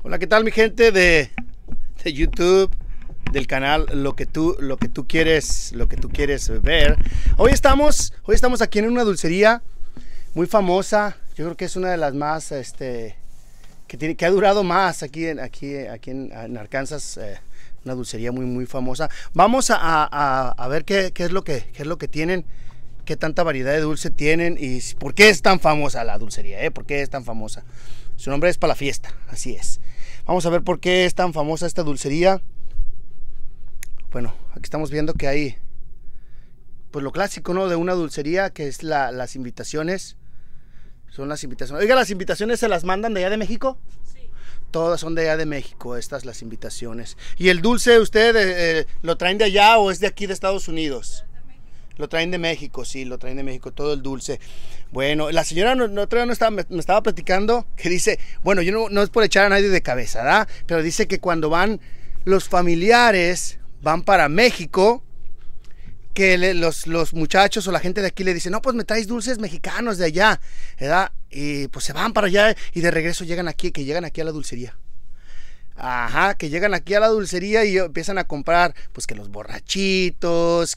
Hola, ¿qué tal mi gente de YouTube, del canal lo que tú quieres ver? Hoy estamos aquí en una dulcería muy famosa. Yo creo que es una de las más que ha durado más aquí en Arkansas, una dulcería muy famosa. Vamos a ver qué es lo que tienen, qué tanta variedad de dulce tienen y por qué es tan famosa la dulcería, ¿por qué es tan famosa? Su nombre es para la fiesta, así es. Vamos a ver por qué es tan famosa esta dulcería. Bueno, aquí estamos viendo que hay pues lo clásico, ¿no?, de una dulcería, que es las invitaciones. Son las invitaciones. Oiga, ¿las invitaciones se las mandan de allá de México? Sí. Todas son de allá de México, estas las invitaciones. ¿Y el dulce usted lo traen de allá o es de aquí de Estados Unidos? Lo traen de México, sí, lo traen de México, todo el dulce. Bueno, la señora me estaba platicando que dice, bueno, yo no es por echar a nadie de cabeza, ¿verdad? Pero dice que cuando van los familiares, van para México, que los muchachos o la gente de aquí le dicen, no, pues me traes dulces mexicanos de allá, ¿verdad? Y pues se van para allá y de regreso llegan aquí a la dulcería. Ajá, que llegan aquí a la dulcería y empiezan a comprar, pues que los borrachitos,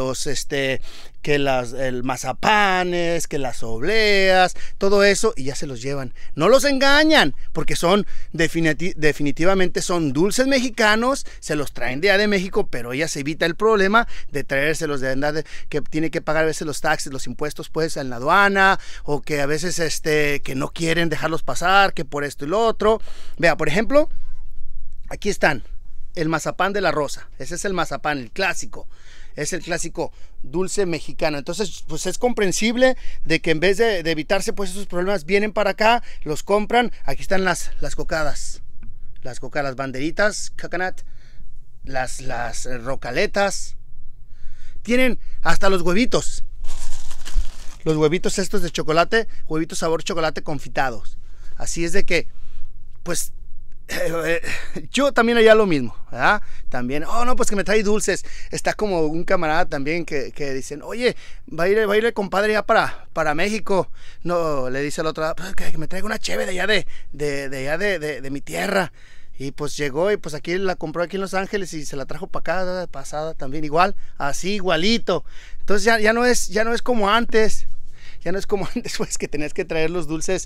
el mazapanes, que las obleas, todo eso, y ya se los llevan. No los engañan, porque son definitivamente son dulces mexicanos, se los traen de allá de México, pero ella se evita el problema de traérselos de andar, que tiene que pagar a veces los taxes, los impuestos pues en la aduana, o que a veces que no quieren dejarlos pasar, que por esto y lo otro. Vea, por ejemplo, aquí están, el mazapán de la Rosa. Ese es el mazapán, el clásico. Es el clásico dulce mexicano. Entonces, pues es comprensible de que en vez de evitarse pues esos problemas, vienen para acá, los compran. Aquí están las cocadas. Las cocadas, banderitas, coconut, las rocaletas. Tienen hasta los huevitos. Los huevitos estos de chocolate, huevitos sabor chocolate confitados. Así es de que, pues, yo también haría lo mismo, ¿verdad? También, oh no, pues que me trae dulces. Está como un camarada también que dicen, oye, va a ir el compadre ya para México. No, le dice al otro, pues que me traiga una cheve de allá de mi tierra. Y pues llegó y pues aquí la compró aquí en Los Ángeles y se la trajo para acá pasada también igual, así igualito. Entonces ya no es como antes. Ya no es como antes, pues, que tenías que traer los dulces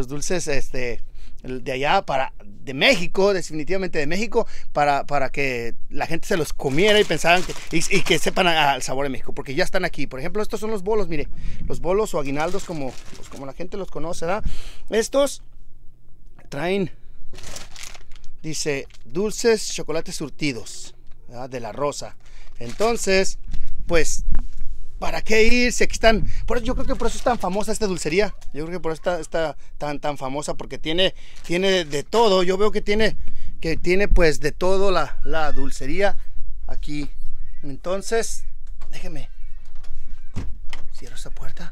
de allá de México, definitivamente de México, para que la gente se los comiera y pensaran que sepan al sabor de México, porque ya están aquí. Por ejemplo, estos son los bolos, mire, los bolos o aguinaldos como la gente los conoce, ¿verdad? Estos traen, dice, dulces chocolates surtidos, ¿verdad?, de la Rosa. Entonces, pues, ¿para qué irse? Aquí están. Yo creo que por eso es tan famosa esta dulcería. Yo creo que por eso está tan famosa, porque tiene de todo. Yo veo que tiene pues de todo la dulcería aquí. Entonces, déjeme cierro esa puerta.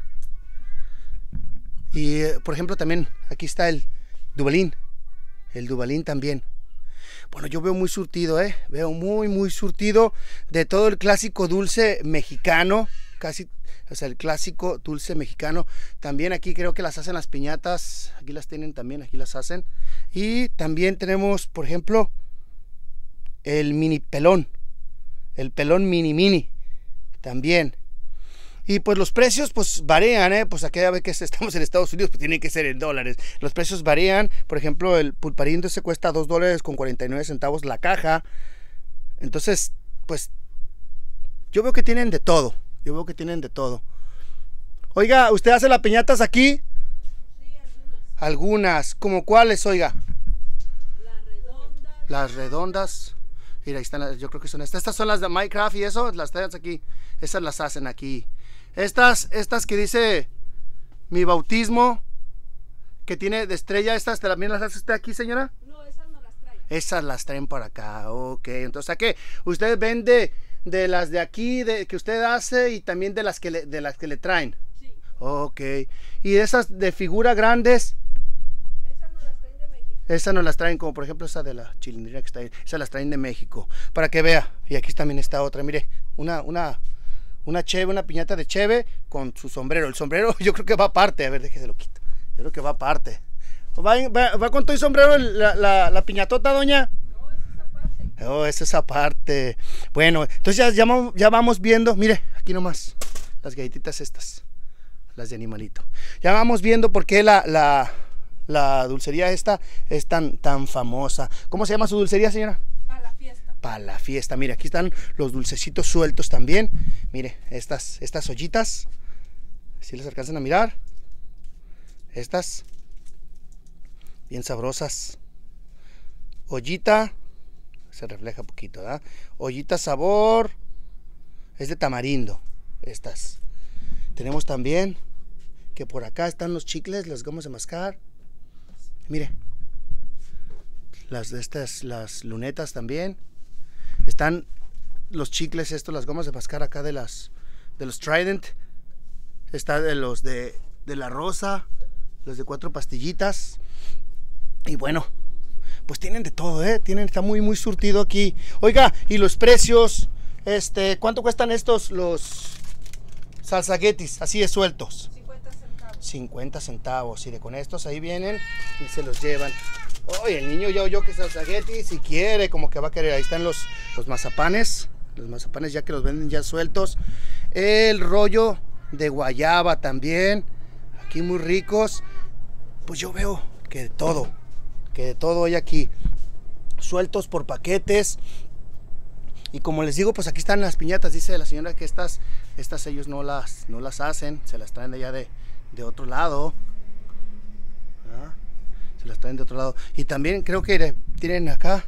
Y por ejemplo también aquí está el Duvalín. El Duvalín también. Bueno, yo veo muy surtido, veo muy surtido de todo el clásico dulce mexicano. Casi, o sea, el clásico dulce mexicano. También aquí creo que las hacen las piñatas. Aquí las tienen también, aquí las hacen. Y también tenemos, por ejemplo, el mini pelón. El pelón mini también. Y pues los precios pues varían, pues aquella vez que estamos en Estados Unidos pues tienen que ser en dólares. Los precios varían. Por ejemplo, el pulparindo se cuesta $2.49 la caja. Entonces, pues yo veo que tienen de todo. Oiga, ¿usted hace las piñatas aquí? Sí, Algunas. ¿Cómo cuáles, oiga? Las redondas. Las redondas. Mira, ahí están, yo creo que son estas. Estas son las de Minecraft y eso, las traen aquí. Esas las hacen aquí. Estas que dice mi bautismo, que tiene de estrella, estas también las hace usted aquí, señora. No, esas no las traen. Esas las traen para acá, ok. Entonces, ¿a qué? Usted vende de las de aquí, que usted hace, y también de las que le traen. Sí. Ok. Y esas de figura grandes. Esas no las traen de México. Esas no las traen, como por ejemplo esa de la chilindrina que está ahí. Esas las traen de México. Para que vea. Y aquí también está otra. Mire, una cheve, una piñata de cheve con su sombrero. El sombrero yo creo que va aparte. A ver, déjese lo quito. Yo creo que va aparte. ¿Va con todo y sombrero la piñatota, doña? No, es esa parte. Oh, es esa parte. Bueno, entonces ya vamos viendo. Mire, aquí nomás. Las galletitas estas. Las de animalito. Ya vamos viendo por qué la dulcería esta es tan famosa. ¿Cómo se llama su dulcería, señora? Para la fiesta. Para la fiesta. Mire, aquí están los dulcecitos sueltos también. Mire, estas ollitas. Si les alcanzan a mirar. Estas. Bien sabrosas. Ollita. Se refleja un poquito, ¿verdad? Ollita sabor. Es de tamarindo. Estas. Tenemos también que por acá están los chicles, las gomas de mascar. Mire. Las lunetas también. Están los chicles estos, las gomas de mascar acá de los Trident. Está de los de la rosa, los de 4 pastillitas. Y bueno, pues tienen de todo, está muy surtido aquí. Oiga, y los precios, ¿cuánto cuestan estos los salsaguetis, así de sueltos? 50 centavos. 50 centavos, y con estos ahí vienen y se los llevan. Oye, el niño yo que salsagueti, si quiere, como que va a querer. Ahí están los mazapanes ya que los venden ya sueltos. El rollo de guayaba también, aquí muy ricos. Pues yo veo que de todo hay aquí, sueltos por paquetes. Y como les digo, pues aquí están las piñatas. Dice la señora que estas ellos no las hacen, se las traen de allá de otro lado. ¿Ah? Se las traen de otro lado. Y también creo que tienen acá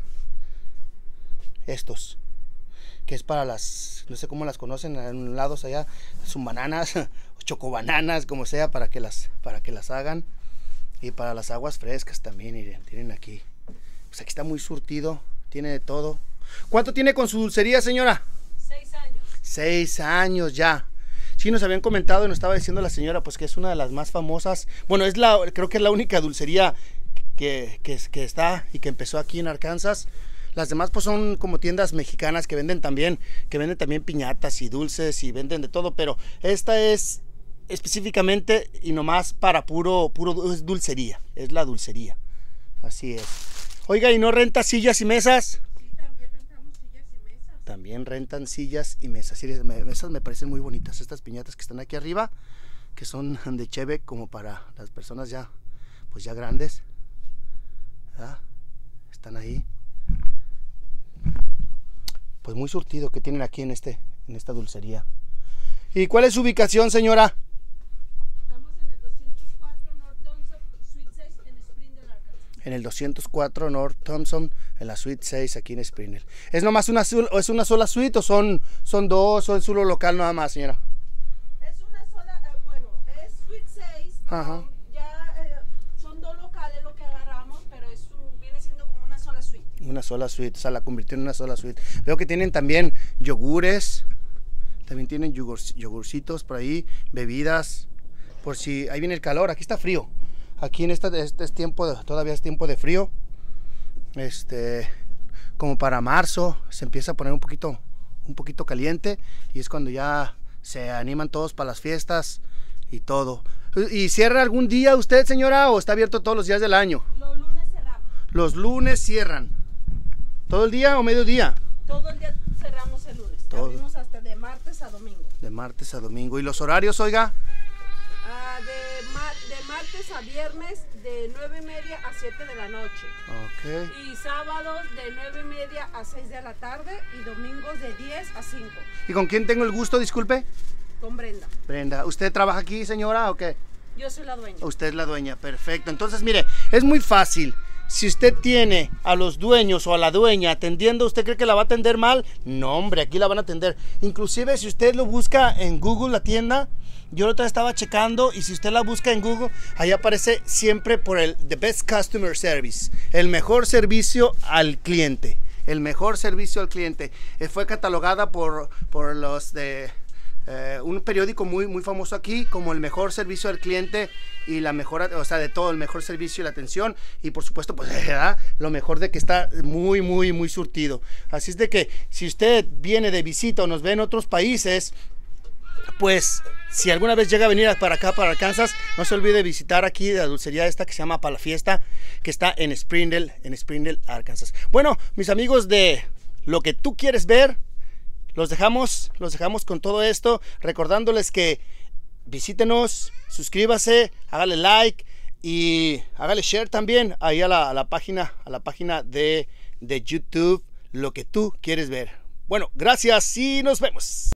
estos, que es para las, no sé cómo las conocen en lados allá, son bananas o chocobananas, como sea, para que las hagan. Y para las aguas frescas también, miren, tienen aquí. Pues aquí está muy surtido, tiene de todo. ¿Cuánto tiene con su dulcería, señora? 6 años. 6 años ya. Sí, nos habían comentado y nos estaba diciendo la señora, pues que es una de las más famosas. Bueno, creo que es la única dulcería que está y que empezó aquí en Arkansas. Las demás pues son como tiendas mexicanas que venden también piñatas y dulces y venden de todo, pero esta es específicamente y nomás para puro es dulcería, es la dulcería. Así es. Oiga, ¿y no renta sillas y mesas? Sí, también rentamos sillas y mesas. También rentan sillas y mesas. Sí, mesas me parecen muy bonitas. Estas piñatas que están aquí arriba, que son de cheve, como para las personas ya, pues ya grandes. ¿Verdad? Están ahí. Pues muy surtido que tienen aquí en esta dulcería. ¿Y cuál es su ubicación, señora? Estamos en el 204 North Thompson, Suite 6 en Springdale, Arkansas. En el 204 North Thompson, en la Suite 6 aquí en Springdale. ¿Es nomás una sola suite o son dos o es solo local nada más, señora? Es una sola, bueno, es Suite 6. Ajá. Son 2 locales lo que agarramos, pero viene siendo como una sola suite. Una sola suite, o sea, la convirtió en una sola suite. Veo que tienen también yogures, también tienen yogurcitos por ahí, bebidas, por si ahí viene el calor. Aquí está frío, aquí en este es todavía es tiempo de frío. Como para marzo se empieza a poner un poquito caliente y es cuando ya se animan todos para las fiestas y todo. ¿Y cierra algún día usted, señora, o está abierto todos los días del año? Los lunes cerramos. Los lunes cierran. ¿Todo el día o mediodía? Todo el día cerramos el lunes. Todo. Abrimos hasta de martes a domingo. De martes a domingo. ¿Y los horarios, oiga? De martes a viernes de 9:30 a 7 de la noche. Ok. Y sábados de 9:30 a 6 de la tarde y domingos de 10 a 5. ¿Y con quién tengo el gusto, disculpe? Con Brenda. Brenda. ¿Usted trabaja aquí, señora, o qué? Yo soy la dueña. Usted es la dueña, perfecto. Entonces, mire, es muy fácil. Si usted tiene a los dueños o a la dueña atendiendo, ¿usted cree que la va a atender mal? No, hombre, aquí la van a atender. Inclusive si usted lo busca en Google, la tienda, yo la otra vez estaba checando y si usted la busca en Google, ahí aparece siempre por el The Best Customer Service, el mejor servicio al cliente. El mejor servicio al cliente. Fue catalogada por los de un periódico muy famoso aquí como el mejor servicio al cliente y la mejor, o sea, de todo, el mejor servicio y la atención, y por supuesto pues ¿verdad? Lo mejor de que está muy surtido. Así es de que si usted viene de visita o nos ve en otros países, pues si alguna vez llega a venir para acá, para Arkansas, no se olvide visitar aquí la dulcería esta que se llama Pa' la Fiesta, que está en Springdale, Arkansas. Bueno, mis amigos de Lo que tú quieres ver, los dejamos con todo esto, recordándoles que visítenos, suscríbase, hágale like y hágale share también ahí a la página de YouTube, Lo que tú quieres ver. Bueno, gracias y nos vemos.